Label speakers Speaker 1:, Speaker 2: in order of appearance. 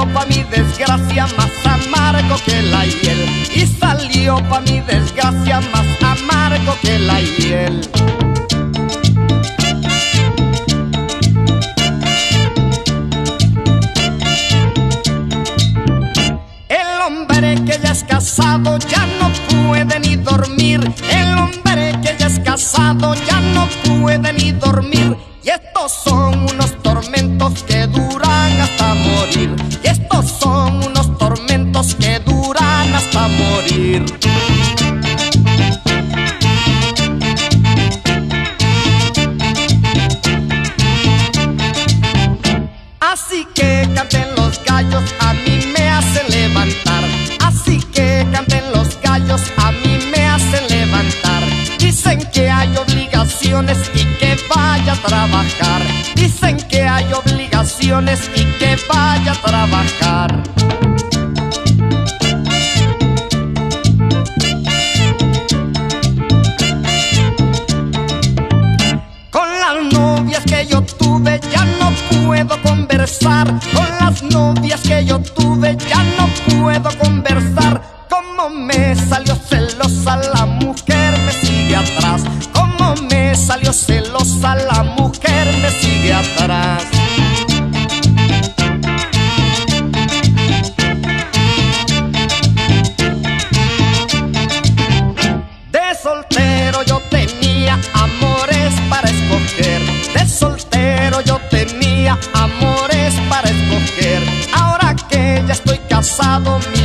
Speaker 1: salió pa' mi desgracia más amargo que la hiel. Y salió pa' mi desgracia más amargo que la hiel. El hombre que ya es casado ya no puede ni dormir. El hombre que ya es casado ya no puede ni dormir. Y estos son unos tormentos que duran hasta morir. Y estos son unos tormentos que duran hasta morir. Así que canten los gallos, a mí me hacen levantar. Así que canten los gallos, a mí me hacen levantar. Dicen que hay obligaciones y que vaya a trabajar. Dicen que hay obligaciones y que vaya a trabajar. Con las novias que yo tuve ya no puedo conversar. Con las novias que yo tuve ya no puedo conversar. Como me salió celosa la mujer me sigue atrás. Como me salió celosa la mujer me sigue atrás. De soltero yo tenía amores para escoger. De soltero yo tenía amores para escoger. Ahora que ya estoy casado,